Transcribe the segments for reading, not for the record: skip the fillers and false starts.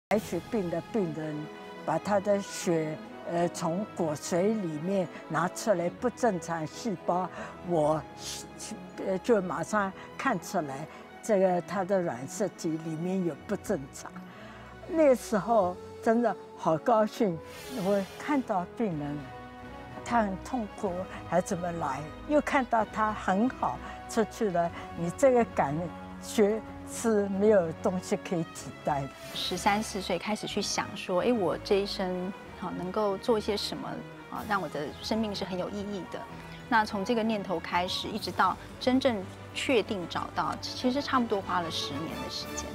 白血病的病人把他的血从骨髓里面拿出来不正常细胞，我就马上看出来，这个他的染色体里面有不正常。那时候真的好高兴，我看到病人他很痛苦，还怎么来？又看到他很好，出去了，你这个感觉是没有东西可以替代的。 13、14岁开始去想说，哎，我这一生好能够做一些什么啊，让我的生命是很有意义的。那从这个念头开始，一直到真正确定找到，其实差不多花了10年的时间。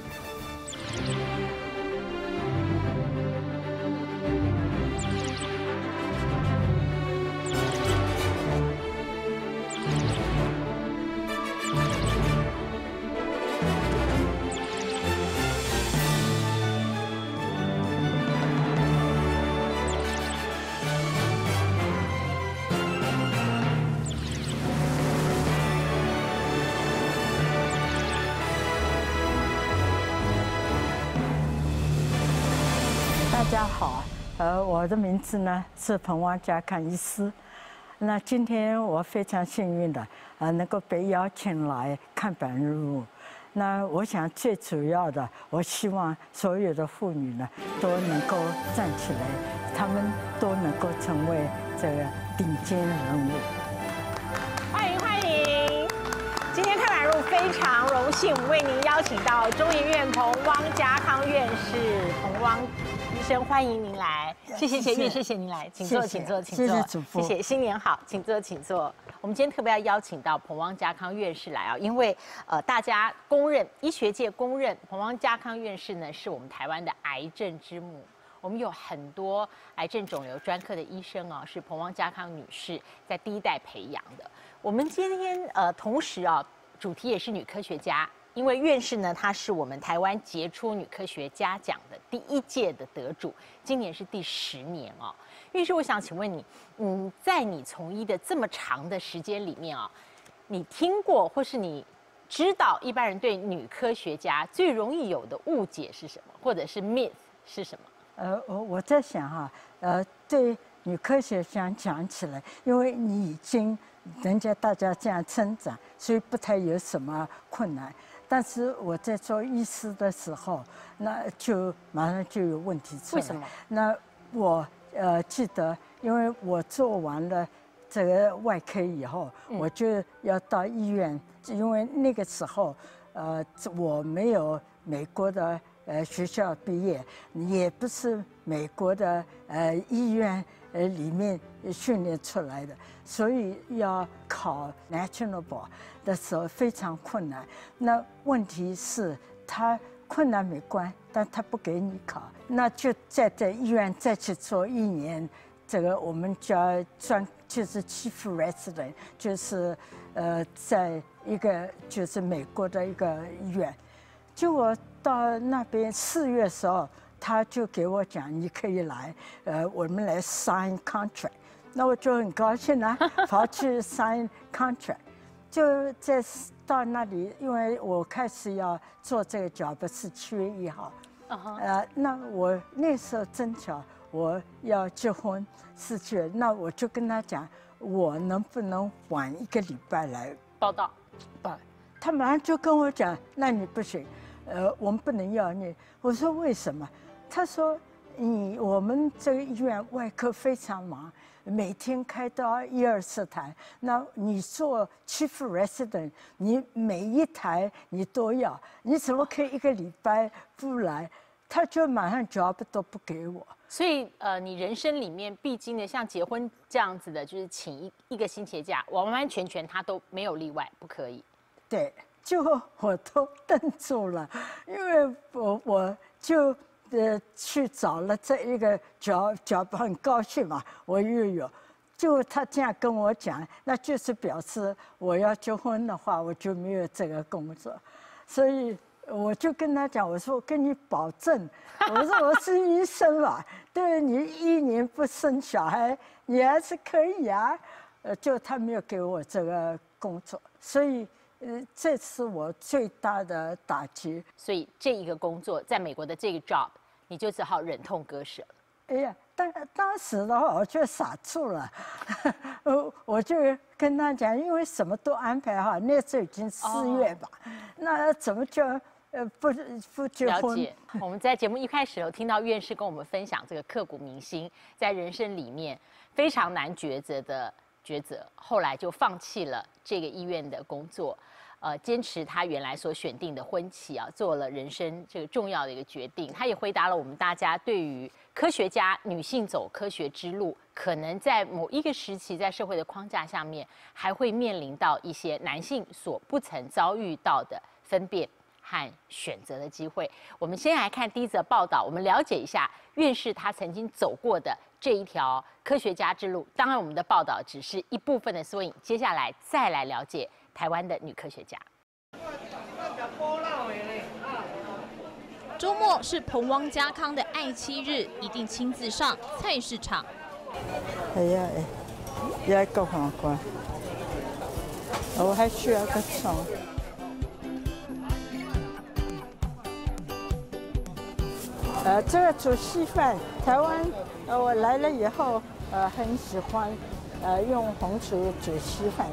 大家好，我的名字呢是彭汪家康医师。那今天我非常幸运的能够被邀请来看板入伍。那我想最主要的，我希望所有的妇女呢都能够站起来，她们都能够成为这个顶尖人物。 欢迎欢迎！今天看板入非常荣幸，我们为您邀请到中研院彭汪家康院士彭汪医生，欢迎您来。谢谢院士，谢谢您来，请坐，请坐，请坐。 谢谢主妇， 谢谢，新年好，请坐，请坐。我们今天特别要邀请到彭汪家康院士来啊，因为大家公认，医学界公认，彭汪家康院士呢是我们台湾的癌症之母。我们有很多癌症肿瘤专科的医生啊，是彭汪家康女士在第一代培养的。我们今天同时啊，主题也是女科学家。因为院士呢，她是我们台湾杰出女科学家奖的第1届的得主，今年是第10年哦。院士，我想请问你，在你从医的这么长的时间里面啊，你听过或是你知道一般人对女科学家最容易有的误解是什么，或者是 myth 是什么？ 我在想哈，对女科学家讲起来，因为你已经人家大家这样称赞，所以不太有什么困难。但是我在做医师的时候，那就马上就有问题出来。 为什么？ 那我记得，因为我做完了这个外科以后，我就要到医院，因为那个时候我没有美国的学校毕业，也不是美国的医院里面训练出来的，所以要考 National Board 的时候非常困难。那问题是，他困难没关，但他不给你考，那就在医院再去做1年。这个我们叫就是 Chief Resident， 就是在一个就是美国的一个医院。结果到那边4月的时候，他就给我讲，你可以来，我们来 sign contract。那我就很高兴啊，跑去 sign contract。就在到那里，因为我开始要做这个job是7月1号，那我那时候正巧我要结婚4月，那我就跟他讲，我能不能晚1个礼拜来报道？ 他马上就跟我讲，那你不行，我们不能要你。我说为什么？他说我们这个医院外科非常忙，每天开刀1、2次台，那你做 Chief Resident， 你每一台你都要，你怎么可以1个礼拜不来？他就马上 job 都不给我。 所以你人生里面必经的，像结婚这样子的，就是请一个星期假，完完全全他都没有例外，不可以。 对，就我都瞪住了，因为我就去找了这一个job，很高兴嘛，我又有。就他这样跟我讲，那就是表示我要结婚的话，我就没有这个工作，所以我就跟他讲，我说我跟你保证，我说我是医生嘛，对你1年不生小孩，你还是可以啊。就他没有给我这个工作，所以这是我最大的打击。 所以这一个工作，在美国的这个 job， 你就只好忍痛割舍了。 哎呀，当时的话，我就傻住了，我就跟他讲，因为什么都安排好，那时候已经4月吧，那怎么就不结婚？ 了解。我们在节目一开始有听到院士跟我们分享这个刻骨铭心，在人生里面非常难抉择的抉择，后来就放弃了这个医院的工作。坚持他原来所选定的婚期啊，做了人生这个重要的一个决定。他也回答了我们大家对于科学家女性走科学之路，可能在某一个时期，在社会的框架下面，还会面临到一些男性所不曾遭遇到的分辨和选择的机会。我们先来看第一则报道，我们了解一下院士他曾经走过的这一条科学家之路。当然，我们的报道只是一部分的缩影，接下来再来了解台湾的女科学家。 周末是彭汪家康的爱妻日，一定亲自上菜市场。 哎呀，要一个黄瓜，我还需要个葱。这个煮稀饭，台湾我来了以后，很喜欢用红薯煮稀饭。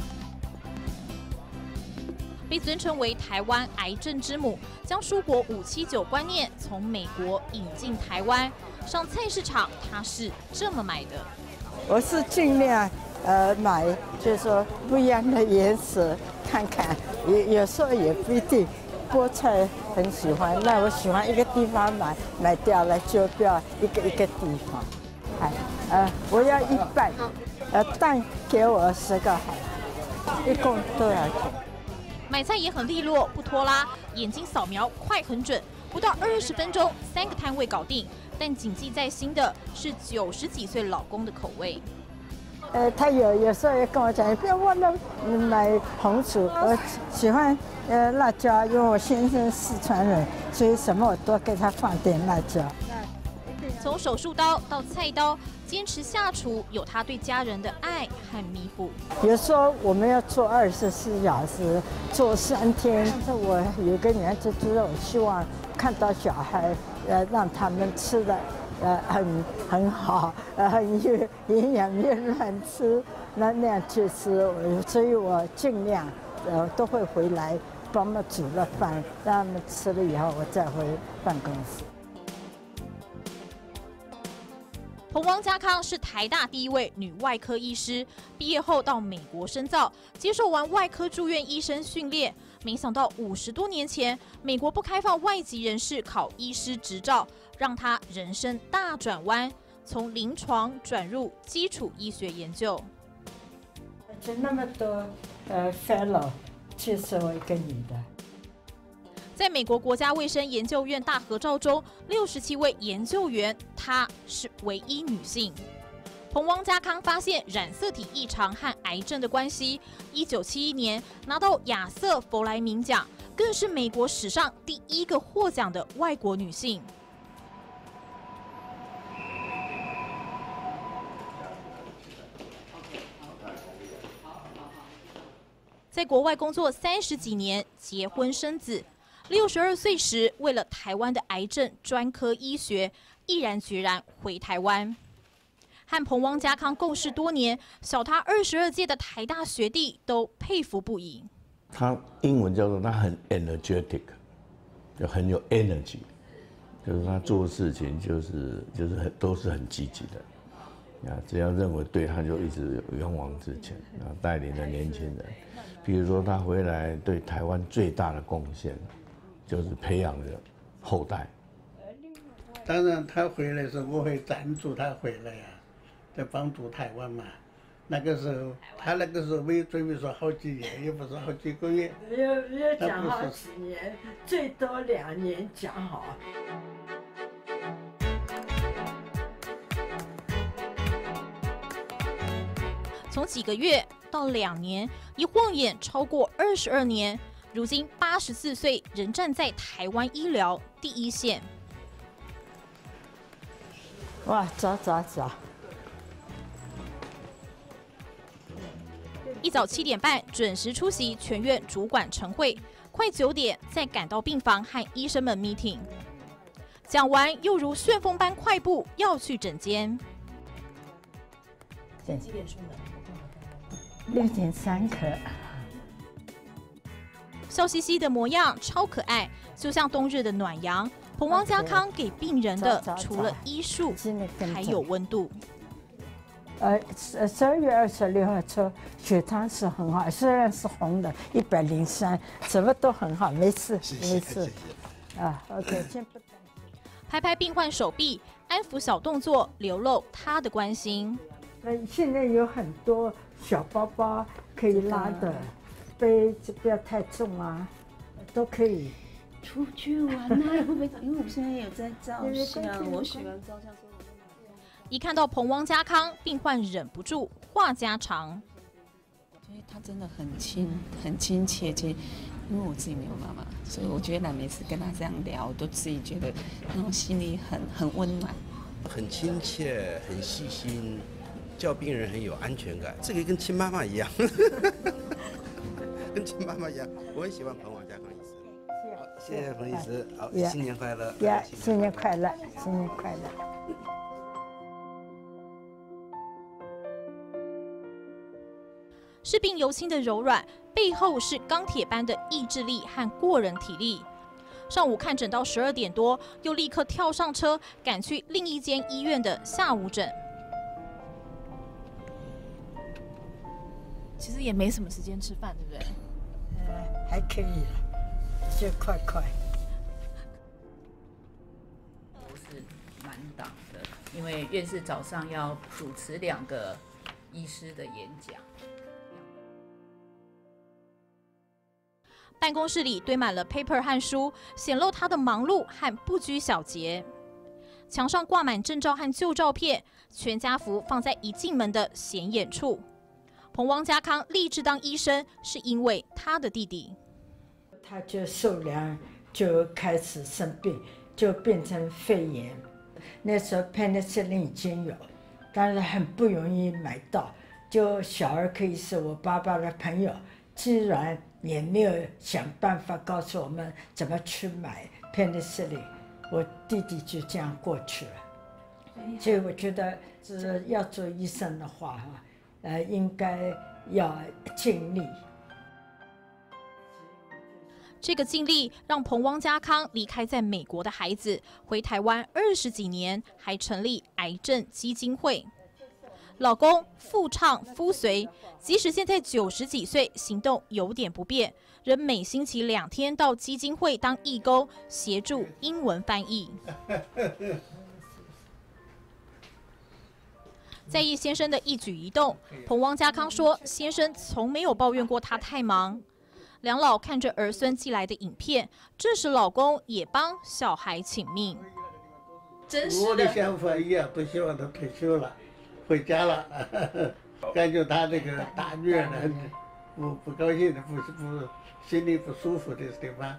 被尊称为台湾癌症之母，将蔬果579观念从美国引进台湾。上菜市场，他是这么买的。 我是尽量买，就是说不一样的颜色看看，有时候也不一定。菠菜很喜欢，那我喜欢一个地方买掉了，就不要一个地方。我要1半，蛋给我10个好，一共多少钱？ 买菜也很利落，不拖拉，眼睛扫描快很准，不到20分钟，3个摊位搞定。但谨记在心的是90几岁老公的口味。 他有时候也跟我讲，不要忘了买红薯。我喜欢辣椒，因为我先生四川人，所以什么我都给他放点辣椒。 从手术刀到菜刀，坚持下厨有他对家人的爱和弥补。 比如说我们要做24小时，做3天。我有个女儿就是我希望看到小孩，让他们吃的很好，很有营养，别乱吃，那样去吃。所以我尽量都会回来帮忙煮了饭，让他们吃了以后，我再回办公室。 彭汪家康是台大第一位女外科医师，毕业后到美国深造，接受完外科住院医生训练。没想到50多年前，美国不开放外籍人士考医师执照，让他人生大转弯，从临床转入基础医学研究。 就那么多fellow， 就是我一个女的。 在美国国家卫生研究院大合照中，67位研究员，她是唯一女性。彭汪家康发现染色体异常和癌症的关系，1971年拿到亚瑟·弗莱明奖，更是美国史上第1个获奖的外国女性。在国外工作30几年，结婚生子。62岁时，为了台湾的癌症专科医学，毅然决然回台湾。和彭汪家康共事多年，小他22届的台大学弟都佩服不已。 他英文叫做他很 energetic， 就很有 energy， 就是他做事情就是都是很积极的。只要认为对，他就一直勇往直前，带领着年轻人。比如说他回来对台湾最大的贡献，就是培养着后代。 当然，他回来的时候，我会赞助他回来呀，在帮助台湾嘛。那个时候，他那个时候没准备说好几年，也不是好几个月。 没有讲好几年，最多2年讲好。 从几个月到2年，一晃眼超过22年。如今84岁，仍站在台湾医疗第一线。 哇，走！ 一早7点半准时出席全院主管晨会，快9点再赶到病房和医生们 meeting。 讲完又如旋风般快步要去诊间。 几点出门？6.3克。 笑嘻嘻的模样超可爱，就像冬日的暖阳。彭汪家康给病人的除了医术，还有温度。 12月26号测血糖是很好，虽然是红的103，什么都很好，没事没事。啊 ，OK， 先不。 拍拍病患手臂，安抚小动作，流露他的关心。 现在有很多小包包可以拉的，背不要太重啊，都可以。 出去玩啊，会不会？因为我现在也有在照相，我喜欢照相，所以我就买。 一看到彭汪家康，病患忍不住话家常。 我觉得他真的很亲切，因为我自己没有妈妈，所以我觉得每次跟他这样聊，我都自己觉得那种心里很温暖， 很亲切，很细心，叫病人很有安全感。这个跟亲妈妈一样，跟亲妈妈一样。我很喜欢彭汪家康医师。好，谢谢彭医师，好，新年快乐！ 新年快乐，新年快乐。 视病由亲的柔软，背后是钢铁般的意志力和过人体力。上午看诊到12点多，又立刻跳上车，赶去另一间医院的下午诊。 其实也没什么时间吃饭，对不对？ 还可以，就快。 不是满档的，因为院士早上要主持2个医师的演讲。 办公室里堆满了 paper 和书，显露他的忙碌和不拘小节。墙上挂满证照和旧照片，全家福放在一进门的显眼处。彭汪家康立志当医生，是因为他的弟弟。 他就受凉，就开始生病，就变成肺炎。那时候 penicillin 已经有，但是很不容易买到。就小儿科医师，我爸爸的朋友，居然也没有想办法告诉我们怎么去买 penicillin， 我弟弟就这样过去了。所以我觉得，要做医生的话，应该要尽力。 这个经历让彭汪家康离开在美国的孩子，回台湾20几年，还成立癌症基金会。老公腹畅夫随，即使现在90几岁，行动有点不便，仍每星期2天到基金会当义工，协助英文翻译。在意先生的一举一动，彭汪家康说，先生从没有抱怨过他太忙。两老看着儿孙寄来的影片，这时老公也帮小孩请命。 我的想法一样，都希望他退休了，回家了。感觉他这个大女儿呢，不高兴的，不心里不舒服的地方。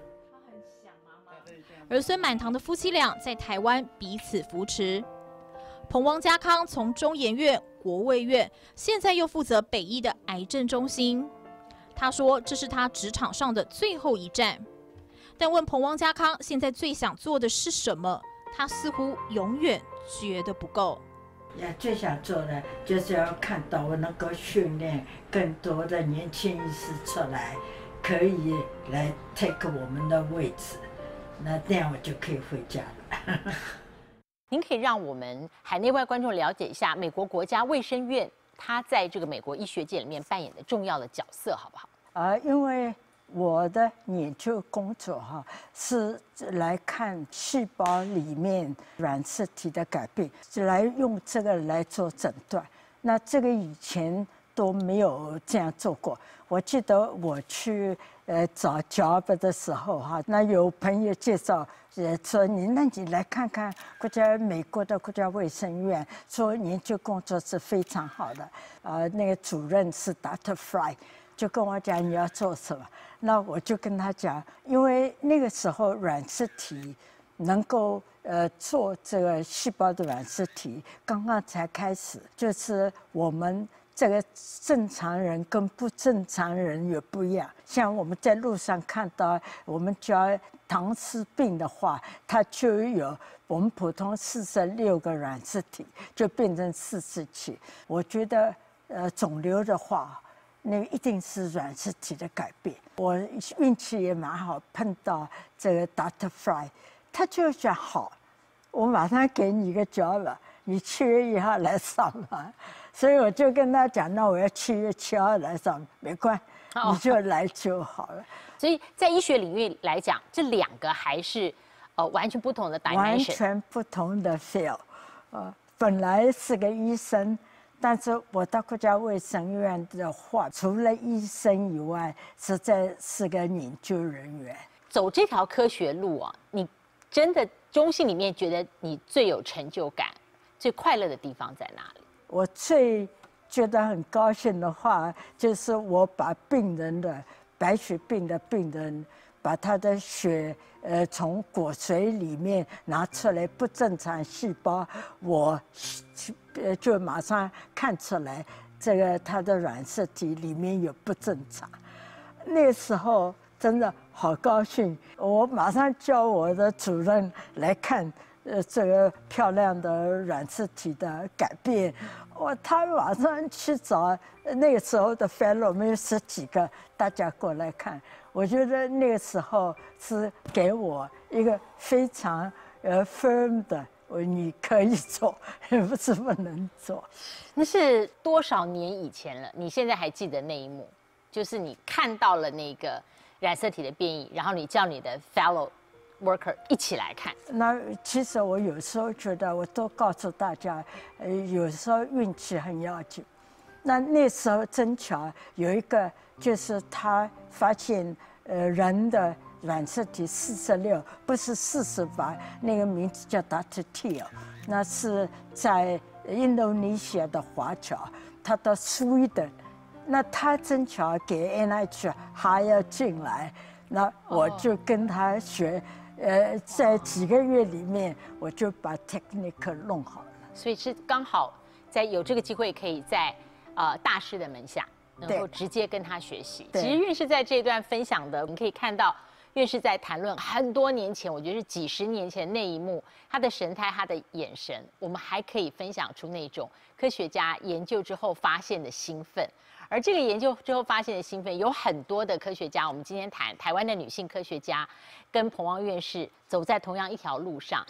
儿孙满堂的夫妻俩在台湾彼此扶持。彭汪家康从中研院、国卫院，现在又负责北医的癌症中心。他说这是他职场上的最后一站。但问彭汪家康现在最想做的是什么，他似乎永远觉得不够。 最想做的就是要看到我能够训练更多的年轻医师出来，可以来 take 我们的位置，那样我就可以回家了。 您可以让我们海内外观众了解一下美国国家卫生院它在这个美国医学界里面扮演的重要的角色，好不好？ 因为我的研究工作是来看细胞里面染色体的改变，来用这个来做诊断。那这个以前都没有这样做过。我记得我去找 job 的时候那有朋友介绍说你来看看美国的国家卫生院做研究工作是非常好的。那个主任是 Dr. Fry， 就跟我讲你要做什么。那我就跟他讲，因为那个时候染色体能够做这个细胞的染色体刚刚才开始，就是我们这个正常人跟不正常人也不一样。像我们在路上看到，我们叫唐氏病的话，它就有我们普通46个染色体，就变成47。我觉得，肿瘤的话，那个一定是染色体的改变。我运气也蛮好，碰到这个 Dr. Fry， 他就讲好，我马上给你一个 job， 你7月1号来上班。所以我就跟他讲，那我要7月7号来上班，没关系，你就来就好了。 所以在医学领域来讲，这2个还是完全不同的 dimension， 完全不同的 field。本来是个医生，但是我到国家卫生院的话，除了医生以外，实在是个研究人员。 走这条科学路啊，你真的中心里面觉得你最有成就感、最快乐的地方在哪里？ 我最觉得很高兴的话，就是我把病人的白血病的病人，把他的血从骨髓里面拿出来不正常细胞，我就马上看出来，这个他的染色体里面有不正常。那时候真的好高兴，我马上叫我的主任来看。这个漂亮的染色体的改变，他马上去找那个时候的 fellow， 我们有10几个，大家过来看。我觉得那个时候是给我一个非常firm 的，你可以做，也不是不能做。 那是多少年以前了？你现在还记得那一幕？就是你看到了那个染色体的变异，然后你叫你的 fellow worker 一起来看。 那其实我有时候觉得，我都告诉大家，有时候运气很要紧。那时候真巧有一个，就是他发现人的染色体46，不是48，那个名字叫 Dr. Thiel， 那是在印度尼西亚的华侨，他到Sweden，那他真巧给 NIH 还要进来，那我就跟他学。在几个月里面，我就把 technique 弄好了。 所以是刚好在有这个机会，可以在大师的门下，能够直接跟他学习。其实院士在这一段分享的，我们可以看到院士在谈论很多年前，我觉得是几10年前那一幕，他的神态，他的眼神，我们还可以分享出那种科学家研究之后发现的兴奋。而这个研究之后发现的兴奋，有很多的科学家，我们今天谈台湾的女性科学家，跟彭汪院士走在同样一条路上。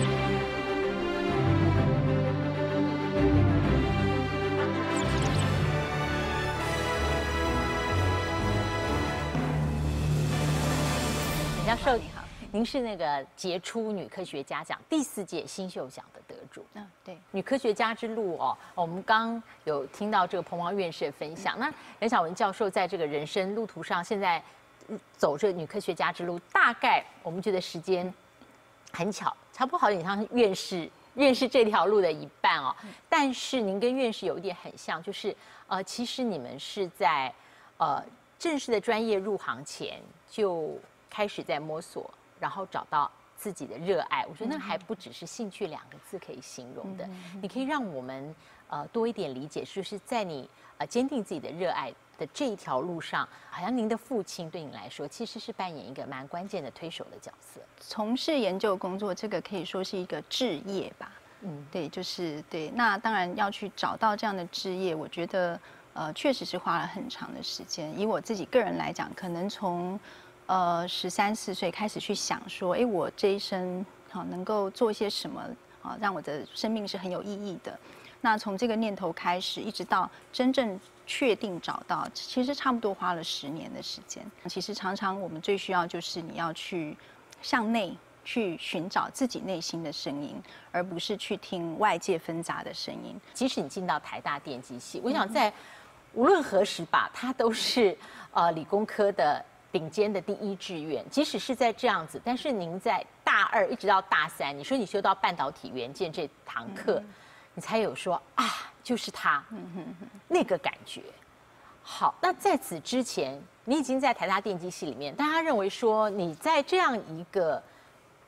陈教授你好。您是那个杰出女科学家奖第4届新秀奖的得主。 对， 女科学家之路哦，我们刚有听到这个彭汪院士的分享。那任晓雯教授在这个人生路途上，现在走这女科学家之路，大概我们觉得时间很巧，差不多好像像院士这条路的一半哦。但是您跟院士有一点很像，就是其实你们是在正式的专业入行前就开始在摸索。然后找到自己的热爱，我觉得那还不只是兴趣2个字可以形容的。你可以让我们多一点理解，就是在你坚定自己的热爱的这一条路上，好像您的父亲对你来说其实是扮演一个蛮关键的推手的角色。 从事研究工作，这个可以说是一个志业吧。对，就是对。那当然要去找到这样的志业，我觉得确实是花了很长的时间。以我自己个人来讲，可能从13、14岁开始去想说，我这一生能够做些什么让我的生命是很有意义的。那从这个念头开始，一直到真正确定找到，其实差不多花了10年的时间。其实常常我们最需要就是你要去向内去寻找自己内心的声音，而不是去听外界纷杂的声音。 即使你进到台大电机系，我想在无论何时吧，它都是理工科的顶尖的第1志愿。即使是在这样子，但是您在大2一直到大3，你说你修到半导体元件这堂课，你才有说就是他那个感觉。好，那在此之前，你已经在台大电机系里面，大家认为说你在这样一个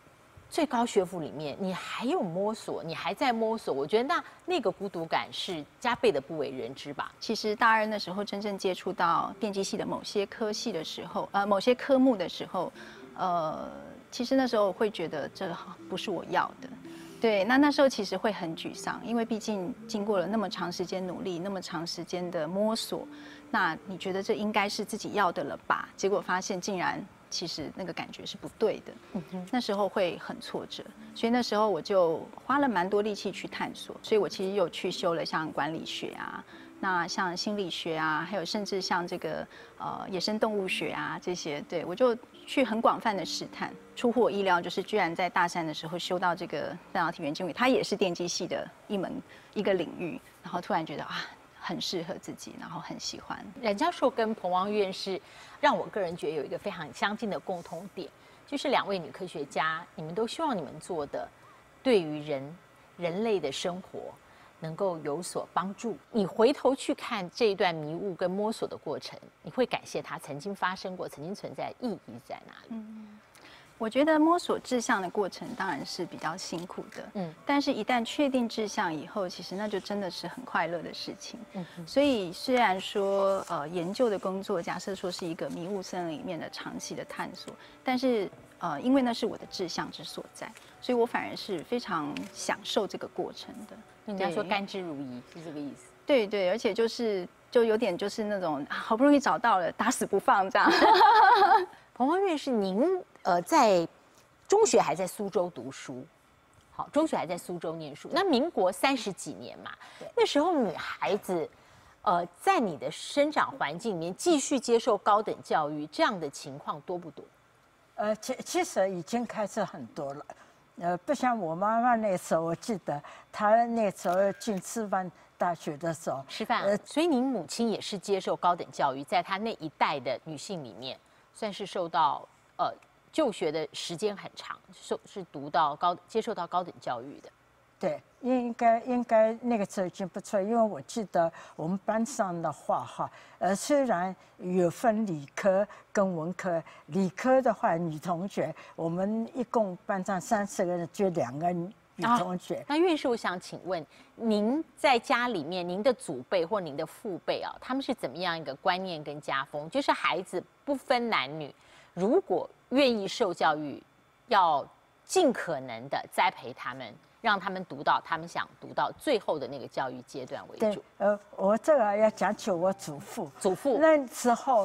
最高学府里面，你还有摸索，你还在摸索，我觉得那个孤独感是加倍的不为人知吧。 其实大二那时候真正接触到电机系的某些科系的时候，某些科目的时候，其实那时候会觉得这不是我要的。对，那时候其实会很沮丧，因为毕竟经过了那么长时间努力，那么长时间的摸索，那你觉得这应该是自己要的了吧？结果发现竟然其实那个感觉是不对的。那时候会很挫折，所以那时候我就花了蛮多力气去探索，所以我其实有去修了像管理学啊。那像心理学啊，还有甚至像这个野生动物学啊这些，对我就去很广泛的试探。出乎我意料，就是居然在大三的时候修到这个半导体元件物理，它也是电机系的一个领域，然后突然觉得啊，很适合自己，然后很喜欢。 冉教授跟彭王院士，让我个人觉得有一个非常相近的共同点，就是2位女科学家，你们都希望你们做的，对于人类的生活能够有所帮助。你回头去看这一段迷雾跟摸索的过程，你会感谢它曾经发生过、曾经存在的意义在哪里？ 我觉得摸索志向的过程当然是比较辛苦的，但是一旦确定志向以后，其实那就真的是很快乐的事情。所以虽然说研究的工作，假设说是一个迷雾森林里面的长期的探索，但是因为那是我的志向之所在，所以我反而是非常享受这个过程的。 人家说甘之如饴，是这个意思。 对对，而且就有点就是那种好不容易找到了，打死不放这样。 彭王院士，您在中学还在苏州读书，好，中学还在苏州念书。那民国30几年嘛，那时候女孩子，在你的生长环境里面继续接受高等教育，这样的情况多不多？ 其实已经开始很多了。不像我妈妈那时候，我记得她那时候进师范大学的时候， 师范。所以您母亲也是接受高等教育，在她那一代的女性里面，算是受到就学的时间很长，是接受到高等教育的。 对，应该那个时候已经不错，因为我记得我们班上的话哈，虽然有分理科跟文科，理科的话女同学，我们一共班上30个人，就2个女同学。 那院士，我想请问，您在家里面，您的祖辈或您的父辈啊，他们是怎么样一个观念跟家风？就是孩子不分男女，如果愿意受教育，要尽可能的栽培他们。让他们读到他们想读到最后的那个教育阶段为主。 对，我这个要讲起我祖父。那时候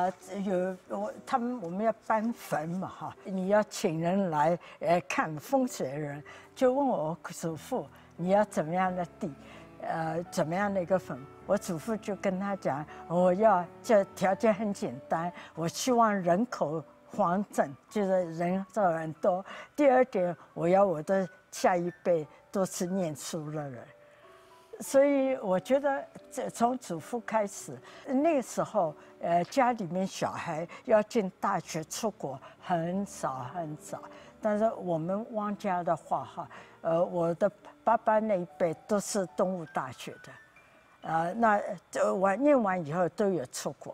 我们要搬坟嘛哈，你要请人来看风水人，就问我祖父你要怎么样的地，怎么样的一个坟。我祖父就跟他讲，这条件很简单，我希望人口黄正，就是人数很多。第2点，我要我的下一辈都是念书的人，所以我觉得从祖父开始，那个时候家里面小孩要进大学出国很少很少，但是我们汪家的话哈，我的爸爸那一辈都是东吴大学的，那念完以后都有出国。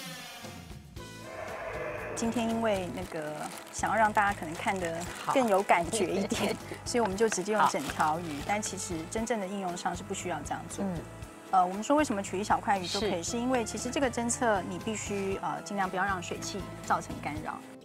今天因为那个想要让大家可能看得更有感觉一点，所以我们就直接用整条鱼。但其实真正的应用上是不需要这样做。我们说为什么取一小块鱼就可以，是因为其实这个侦测你必须尽量不要让水汽造成干扰。